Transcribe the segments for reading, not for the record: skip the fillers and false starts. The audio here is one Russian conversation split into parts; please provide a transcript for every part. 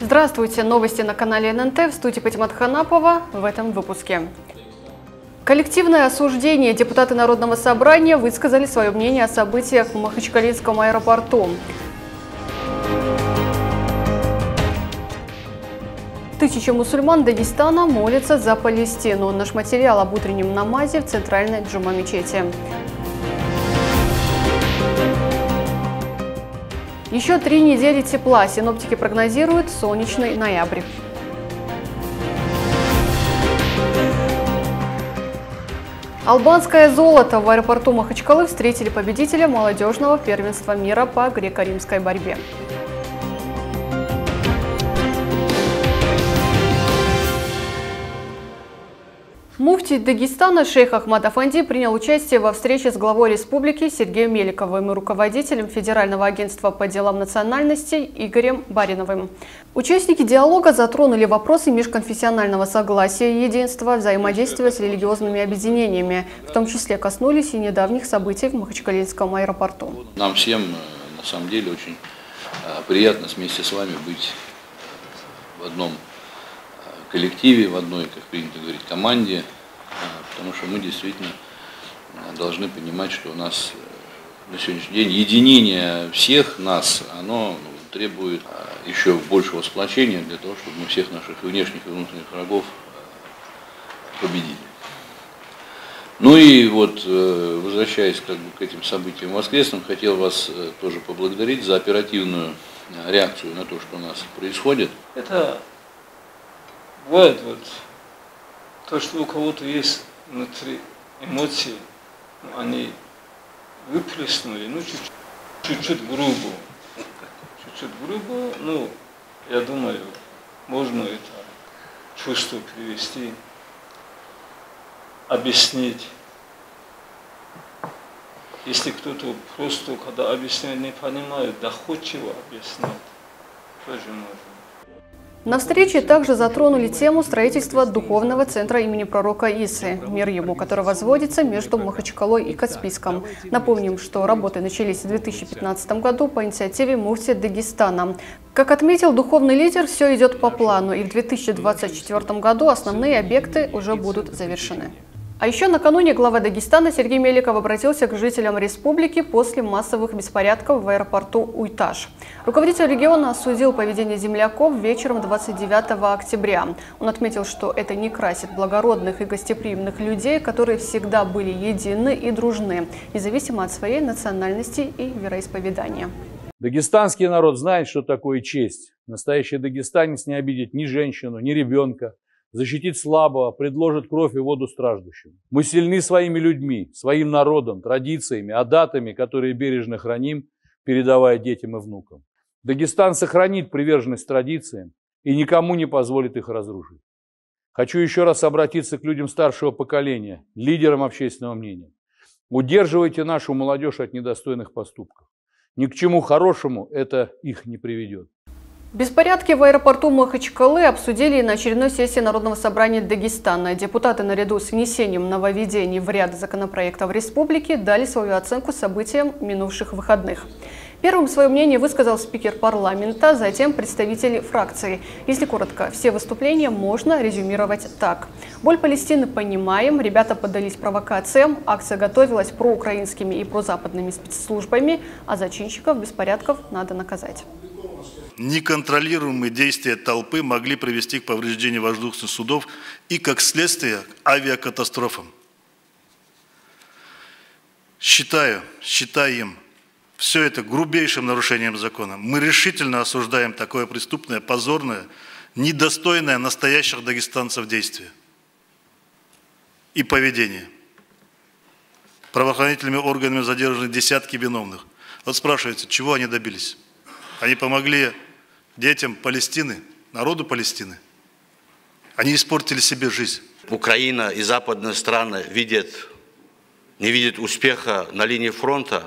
Здравствуйте! Новости на канале ННТ, в студии Патимат Ханапова в этом выпуске. Коллективное осуждение. Депутаты Народного собрания высказали свое мнение о событиях в Махачкалинском аэропорту. Тысячи мусульман Дагестана молятся за Палестину. Наш материал об утреннем намазе в центральной джума-мечети. Еще 3 недели тепла. Синоптики прогнозируют солнечный ноябрь. Албанское золото. В аэропорту Махачкалы встретили победителя молодежного первенства мира по греко-римской борьбе. Муфтий Дагестана шейх Ахмад Афанди принял участие во встрече с главой республики Сергеем Меликовым и руководителем Федерального агентства по делам национальностей Игорем Бариновым. Участники диалога затронули вопросы межконфессионального согласия и единства, взаимодействия с религиозными объединениями, в том числе коснулись и недавних событий в Махачкалинском аэропорту. Нам всем, на самом деле, очень приятно вместе с вами быть в одном коллективе, в одной, как принято говорить, команде, потому что мы действительно должны понимать, что у нас на сегодняшний день единение всех нас, оно требует еще большего сплочения для того, чтобы мы всех наших внешних и внутренних врагов победили. Ну и вот, возвращаясь к этим событиям воскресным, хотел вас тоже поблагодарить за оперативную реакцию на то, что у нас происходит. Это бывает то, что у кого-то есть внутри эмоции, они выплеснули, чуть-чуть грубо. Я думаю, можно это чувство привести, объяснить. Если кто-то просто, когда объясняет, не понимает, доходчиво объяснять, тоже можно. На встрече также затронули тему строительства духовного центра имени пророка Исы, мир ему, который возводится между Махачкалой и Каспийском. Напомним, что работы начались в 2015 году по инициативе муфтия Дагестана. Как отметил духовный лидер, все идет по плану, и в 2024 году основные объекты уже будут завершены. А еще накануне глава Дагестана Сергей Меликов обратился к жителям республики после массовых беспорядков в аэропорту Уйташ. Руководитель региона осудил поведение земляков вечером 29 октября. Он отметил, что это не красит благородных и гостеприимных людей, которые всегда были едины и дружны, независимо от своей национальности и вероисповедания. Дагестанский народ знает, что такое честь. Настоящий дагестанец не обидит ни женщину, ни ребенка. Защитит слабого, предложит кровь и воду страждущим. Мы сильны своими людьми, своим народом, традициями, адатами, которые бережно храним, передавая детям и внукам. Дагестан сохранит приверженность традициям и никому не позволит их разрушить. Хочу еще раз обратиться к людям старшего поколения, лидерам общественного мнения. Удерживайте нашу молодежь от недостойных поступков. Ни к чему хорошему это их не приведет. Беспорядки в аэропорту Махачкалы обсудили на очередной сессии Народного собрания Дагестана. Депутаты наряду с внесением нововведений в ряд законопроектов республики дали свою оценку событиям минувших выходных. Первым свое мнение высказал спикер парламента, затем представители фракции. Если коротко, все выступления можно резюмировать так. Боль Палестины понимаем, ребята поддались провокациям, акция готовилась проукраинскими и прозападными спецслужбами, а зачинщиков беспорядков надо наказать. Неконтролируемые действия толпы могли привести к повреждению воздушных судов и, как следствие, к авиакатастрофам. Считаем все это грубейшим нарушением закона. Мы решительно осуждаем такое преступное, позорное, недостойное настоящих дагестанцев действие и поведение. Правоохранительными органами задержаны десятки виновных. Вот спрашивается, чего они добились? Они помогли детям Палестины, народу Палестины. Они испортили себе жизнь. Украина и западные страны не видят успеха на линии фронта.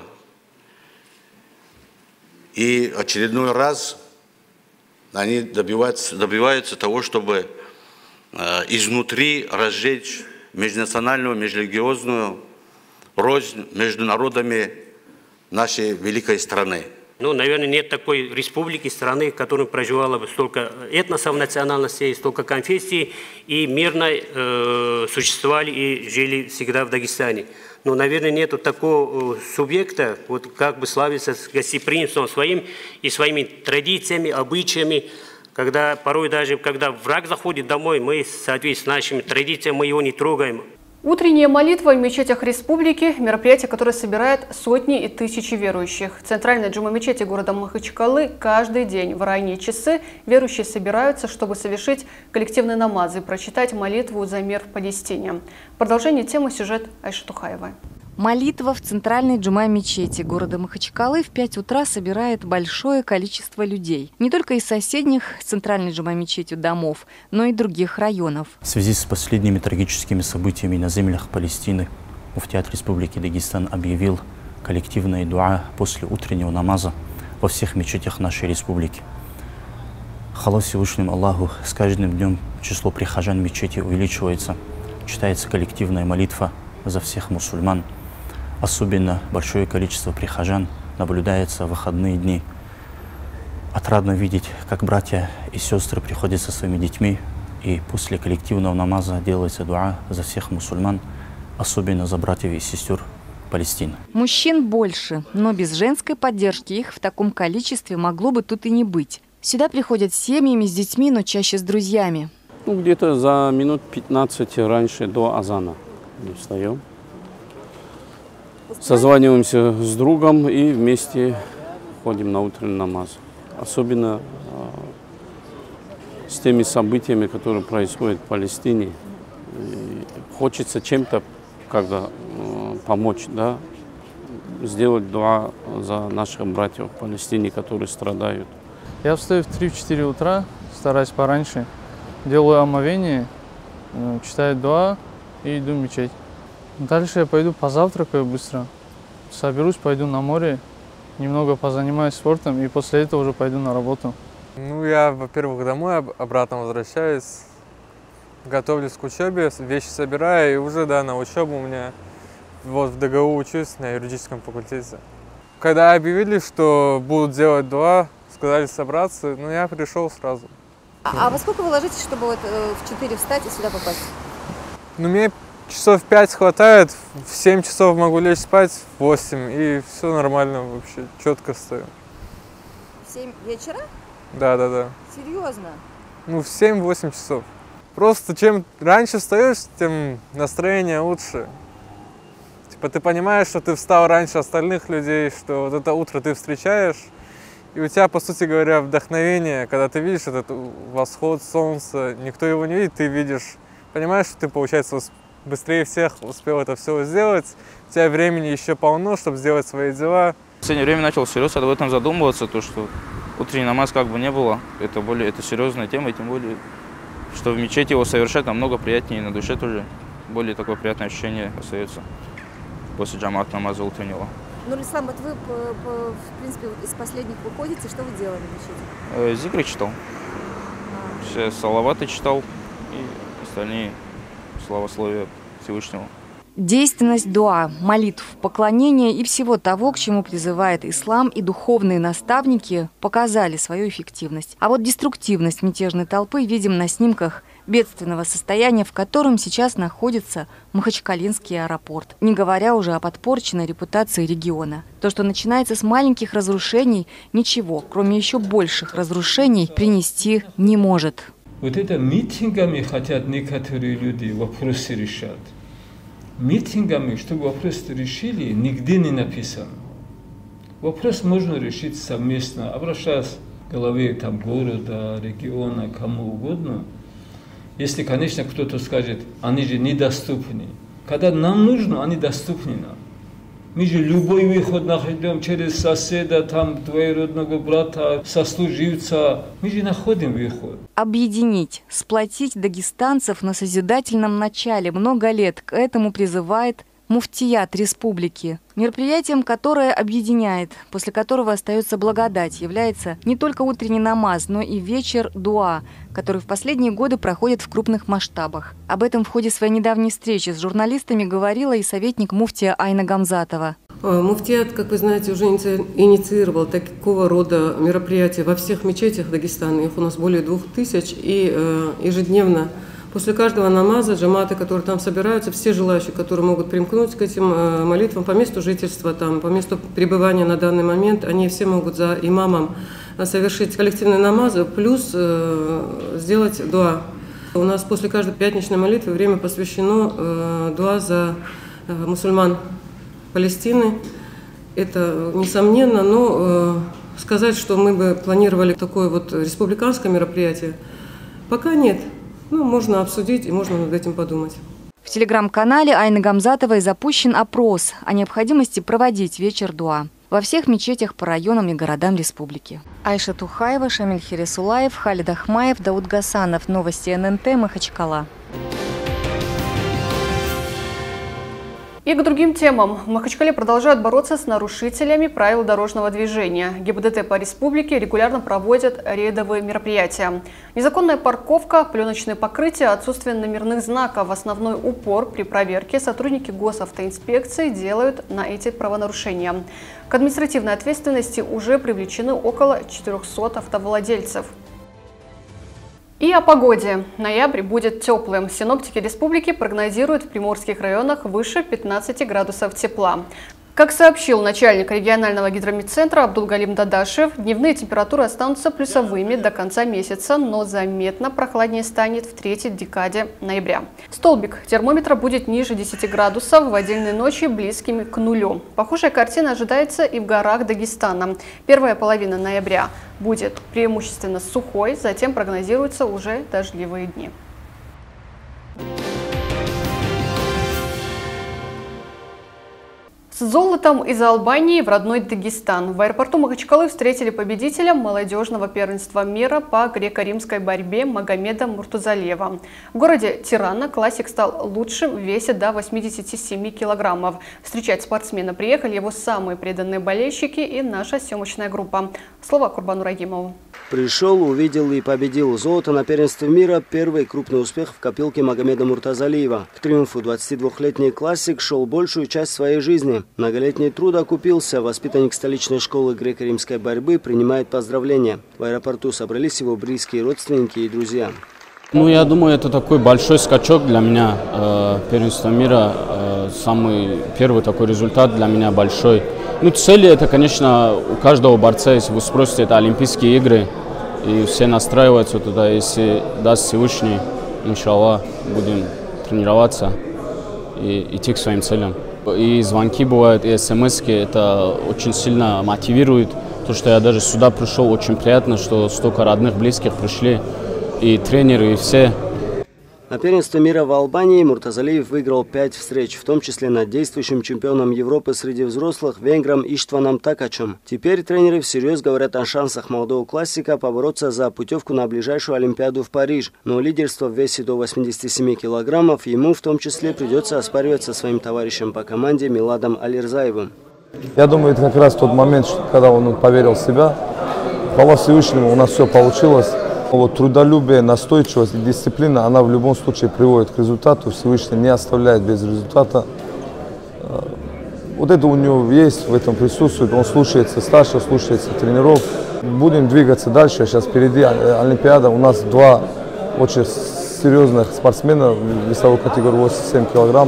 И очередной раз они добиваются того, чтобы изнутри разжечь межнациональную, межрелигиозную рознь между народами нашей великой страны. Ну, наверное, нет такой республики, страны, в которой проживало бы столько этносов, национальностей, столько конфессий, и мирно существовали и жили всегда в Дагестане. Но, наверное, нету такого субъекта, вот как бы славиться гостеприимством своим и своими традициями, обычаями, когда порой даже, когда враг заходит домой, мы, соответственно, нашими традициями, мы его не трогаем. Утренняя молитва в мечетях республики – мероприятие, которое собирает сотни и тысячи верующих. В центральной джума-мечети города Махачкалы каждый день в ранние часы верующие собираются, чтобы совершить коллективные намазы и прочитать молитву за мир в Палестине. Продолжение темы сюжет Айши Тухаевой. Молитва в центральной джума-мечети города Махачкалы в 5 утра собирает большое количество людей. Не только из соседних с центральной джума-мечетью домов, но и других районов. В связи с последними трагическими событиями на землях Палестины, муфтиат Республики Дагестан объявил коллективное дуа после утреннего намаза во всех мечетях нашей республики. Хвала Всевышнему Аллаху, с каждым днем число прихожан мечети увеличивается, читается коллективная молитва за всех мусульман. Особенно большое количество прихожан наблюдается в выходные дни. Отрадно видеть, как братья и сестры приходят со своими детьми, и после коллективного намаза делается дуа за всех мусульман, особенно за братьев и сестер Палестины. Мужчин больше, но без женской поддержки их в таком количестве могло бы тут и не быть. Сюда приходят семьями с детьми, но чаще с друзьями. Где-то за минут 15 раньше до азана встаем. Созваниваемся с другом и вместе ходим на утренний намаз. Особенно с теми событиями, которые происходят в Палестине. И хочется чем-то когда помочь, да, сделать дуа за наших братьев в Палестине, которые страдают. Я встаю в 3-4 утра, стараюсь пораньше, делаю омовение, читаю дуа и иду в мечеть. Дальше я пойду позавтракаю быстро, соберусь, пойду на море, немного позанимаюсь спортом и после этого уже пойду на работу. Ну, я, во-первых, домой обратно возвращаюсь, готовлюсь к учебе, вещи собираю и уже, да, на учебу у меня, вот в ДГУ учусь на юридическом факультете. Когда объявили, что будут делать дуа, сказали собраться, ну, я пришел сразу. А во сколько вы ложитесь, чтобы вот в 4 встать и сюда попасть? Ну, мне часов 5 хватает, в 7 часов могу лечь спать, в 8, и все нормально вообще, четко стою. В 7 вечера? Да. Серьезно? Ну, в 7-8 часов. Просто чем раньше встаешь, тем настроение лучше. Типа ты понимаешь, что ты встал раньше остальных людей, что вот это утро ты встречаешь, и у тебя, по сути говоря, вдохновение, когда ты видишь этот восход солнца, никто его не видит, ты видишь, понимаешь, что ты, получается, быстрее всех успел это все сделать, у тебя времени еще полно, чтобы сделать свои дела. В последнее время начал серьезно об этом задумываться, то, что утренний намаз как бы не было, это серьезная тема, и тем более, что в мечети его совершать намного приятнее, и на душе тоже более такое приятное ощущение остается после джамат намаза утреннего. Нур-Ислам, вот вы, в принципе, из последних выходите, что вы делали в мечети? Зикры читал, все салаваты читал и остальные славословия Всевышнего. Действенность дуа, молитв, поклонения и всего того, к чему призывает ислам и духовные наставники, показали свою эффективность. А вот деструктивность мятежной толпы видим на снимках бедственного состояния, в котором сейчас находится Махачкалинский аэропорт, не говоря уже о подпорченной репутации региона. То, что начинается с маленьких разрушений, ничего, кроме еще больших разрушений, принести не может. Вот это митингами хотят некоторые люди вопросы решать. Митингами, чтобы вопрос решили, нигде не написано. Вопрос можно решить совместно, обращаясь к главе города, региона, кому угодно. Если, конечно, кто-то скажет, они же недоступны. Когда нам нужно, они доступны нам. Мы же любой выход находим через соседа, там, двоюродного брата, сослуживца. Мы же находим выход. Объединить, сплотить дагестанцев на созидательном начале много лет. К этому призывает муфтият республики. Мероприятием, которое объединяет, после которого остается благодать, является не только утренний намаз, но и вечер дуа, который в последние годы проходит в крупных масштабах. Об этом в ходе своей недавней встречи с журналистами говорила и советник муфтия Айна Гамзатова. Муфтият, как вы знаете, уже инициировал такого рода мероприятия во всех мечетях Дагестана. Их у нас более 2000. И ежедневно после каждого намаза джаматы, которые там собираются, все желающие, которые могут примкнуть к этим молитвам по месту жительства, там, по месту пребывания на данный момент, они все могут за имамом совершить коллективные намазы, плюс сделать дуа. У нас после каждой пятничной молитвы время посвящено дуа за мусульман Палестины. Это несомненно, но сказать, что мы бы планировали такое вот республиканское мероприятие, пока нет. Ну, можно обсудить и можно над этим подумать. В телеграм-канале Айны Гамзатовой запущен опрос о необходимости проводить вечер дуа во всех мечетях по районам и городам республики. Айша Тухаева, Шамиль Хиресулаев, Халид Ахмаев, Дауд Гасанов. Новости ННТ, Махачкала. И к другим темам. В Махачкале продолжают бороться с нарушителями правил дорожного движения. ГИБДД по республике регулярно проводят рейдовые мероприятия. Незаконная парковка, пленочные покрытия, отсутствие номерных знаков. Основной упор при проверке сотрудники госавтоинспекции делают на эти правонарушения. К административной ответственности уже привлечены около 400 автовладельцев. И о погоде. Ноябрь будет теплым. Синоптики республики прогнозируют в приморских районах выше 15 градусов тепла. Как сообщил начальник регионального гидрометцентра Абдулгалим Дадашев, дневные температуры останутся плюсовыми до конца месяца, но заметно прохладнее станет в третьей декаде ноября. Столбик термометра будет ниже 10 градусов, в отдельные ночи близкими к нулю. Похожая картина ожидается и в горах Дагестана. Первая половина ноября будет преимущественно сухой, затем прогнозируются уже дождливые дни. С золотом из Албании в родной Дагестан. В аэропорту Махачкалы встретили победителя молодежного первенства мира по греко-римской борьбе Магомеда Муртузалиева. В городе Тирана классик стал лучшим в весе до 87 килограммов. Встречать спортсмена приехали его самые преданные болельщики и наша съемочная группа. Слово Курбану Рагимову. Пришел, увидел и победил. Золото на первенстве мира – первый крупный успех в копилке Магомеда Муртузалиева. К триумфу 22-летний классик шел большую часть своей жизни. Многолетний труд окупился. Воспитанник столичной школы греко-римской борьбы принимает поздравления. В аэропорту собрались его близкие родственники и друзья. Я думаю, это такой большой скачок для меня. Первенство мира, самый первый такой результат для меня большой. Цели это, конечно, у каждого борца, если вы спросите, это Олимпийские игры. И все настраиваются туда, если даст Всевышний, иншаллах, будем тренироваться и идти к своим целям. И звонки бывают, и смски, это очень сильно мотивирует. То, что я даже сюда пришел, очень приятно, что столько родных, близких пришли, и тренеры, и все. На первенстве мира в Албании Муртузалиев выиграл 5 встреч, в том числе над действующим чемпионом Европы среди взрослых венгром Иштваном Такачем. Теперь тренеры всерьез говорят о шансах молодого классика побороться за путевку на ближайшую Олимпиаду в Париж. Но лидерство в весе до 87 килограммов ему в том числе придется оспаривать со своим товарищем по команде Миладом Алирзаевым. Я думаю, это как раз тот момент, когда он поверил в себя. Хвала Всевышнему, у нас все получилось. Трудолюбие, настойчивость и дисциплина, она в любом случае приводит к результату. Всевышний не оставляет без результата. Это у него есть, в этом присутствует. Он слушается старших, слушается тренеров. Будем двигаться дальше. Сейчас впереди Олимпиада. У нас 2 очень серьезных спортсмена в весовой категории 87 килограмм.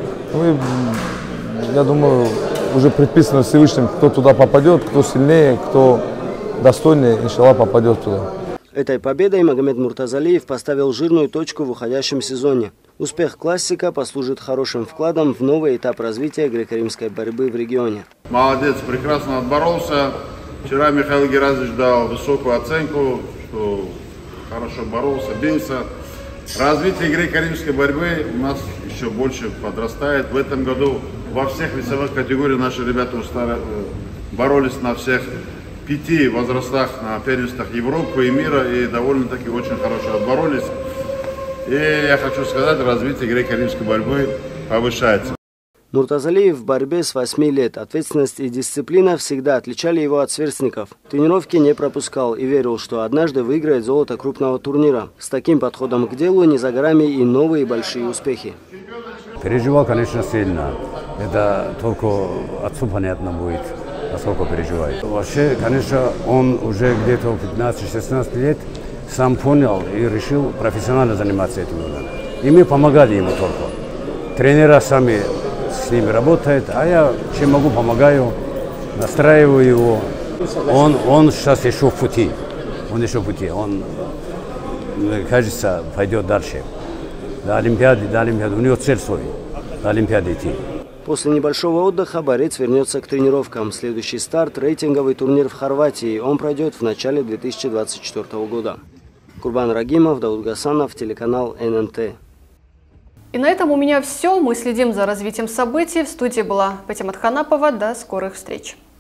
Я думаю, уже предписано Всевышним, кто туда попадет, кто сильнее, кто достойнее, иншаллах, попадет туда. Этой победой Магомед Муртузалиев поставил жирную точку в уходящем сезоне. Успех классика послужит хорошим вкладом в новый этап развития греко-римской борьбы в регионе. Молодец, прекрасно отборолся. Вчера Михаил Геразович дал высокую оценку, что хорошо боролся, бился. Развитие греко-римской борьбы у нас еще больше подрастает. В этом году во всех весовых категориях наши ребята боролись на всех 5 возрастах на первенствах Европы и мира, и довольно-таки очень хорошо отборолись. И я хочу сказать, развитие греко-римской борьбы повышается. Муртузалиев в борьбе с 8 лет. Ответственность и дисциплина всегда отличали его от сверстников. Тренировки не пропускал и верил, что однажды выиграет золото крупного турнира. С таким подходом к делу не за горами и новые большие успехи. Переживал, конечно, сильно. Это только отцу понятно будет, насколько переживает. Вообще, конечно, он уже где-то 15-16 лет сам понял и решил профессионально заниматься этим. И мы помогали ему только. Тренера сами с ними работают, а я чем могу помогаю, настраиваю его. Он сейчас еще в пути. Он, кажется, пойдет дальше. До Олимпиады. У него цель свой. До Олимпиады идти. После небольшого отдыха борец вернется к тренировкам. Следующий старт – рейтинговый турнир в Хорватии. Он пройдет в начале 2024 года. Курбан Рагимов, Дауд Гасанов, телеканал ННТ. И на этом у меня все. Мы следим за развитием событий. В студии была Патимат Ханапова. До скорых встреч.